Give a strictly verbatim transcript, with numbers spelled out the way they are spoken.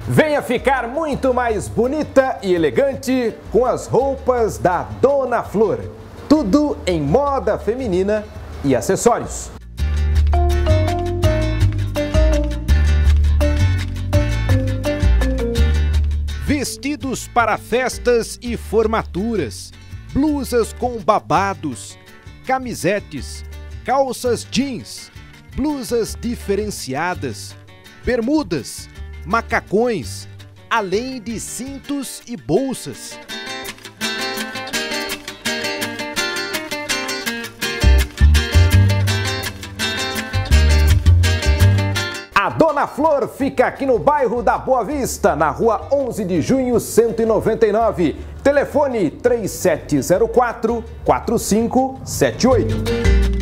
Venha ficar muito mais bonita e elegante com as roupas da Dona Flor. Tudo em moda feminina e acessórios. Vestidos para festas e formaturas, blusas com babados, camisetes, calças jeans, blusas diferenciadas, bermudas, macacões, além de cintos e bolsas. A Dona Flor fica aqui no bairro da Boa Vista, na rua onze de junho, cento e noventa e nove. Telefone três sete zero quatro, quatro cinco sete oito.